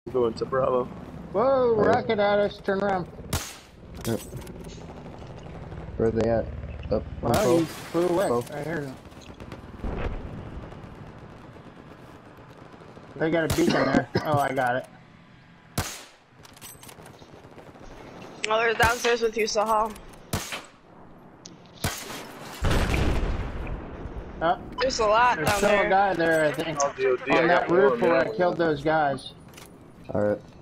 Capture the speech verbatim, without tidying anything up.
Going to Bravo. Whoa, right. Rocket at us, turn around. Yep. Where are they at? Up. Oh, he flew away. Oh. I heard him. They got a beacon there. Oh, I got it. Oh, they're downstairs with you, Sahal. Oh, there's a lot There's down still there. a guy there, I think. On that roof where I killed those guys. Alright.